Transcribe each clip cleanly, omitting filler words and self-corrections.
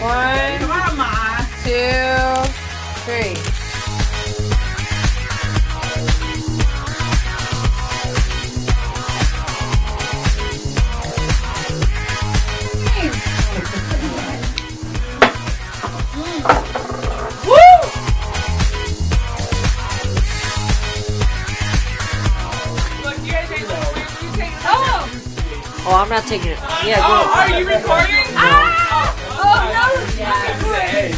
Come on, Ma. 2, 3. Oh, I'm not taking it. Yeah, go. Oh, are you recording? Ah! Oh, no. Hey,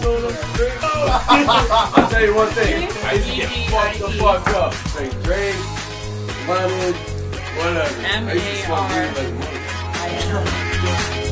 I'll tell you one thing. I used to get fucked the fuck up. Say drink, lemon, whatever. I used to smoke weed like money.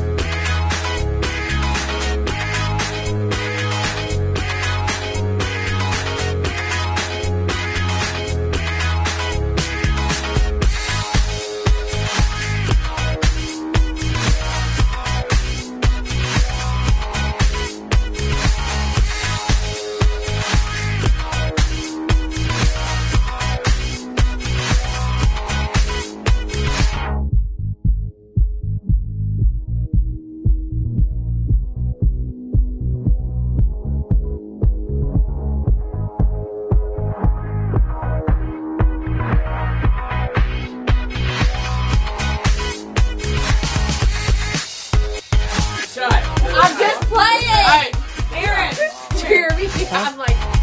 I'm just playing! Aaron! Jeremy, I'm like...